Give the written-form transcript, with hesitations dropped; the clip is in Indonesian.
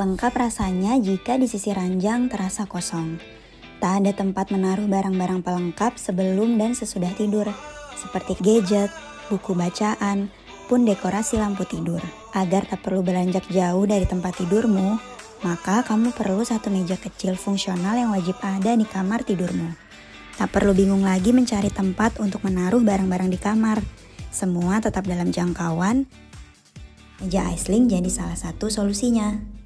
lengkap rasanya jika di sisi ranjang terasa kosong. Tak ada tempat menaruh barang-barang pelengkap sebelum dan sesudah tidur, seperti gadget, buku bacaan, pun dekorasi lampu tidur. Agar tak perlu beranjak jauh dari tempat tidurmu, maka kamu perlu satu meja kecil fungsional yang wajib ada di kamar tidurmu. Tak perlu bingung lagi mencari tempat untuk menaruh barang-barang di kamar. Semua tetap dalam jangkauan. Meja Aisling jadi salah satu solusinya.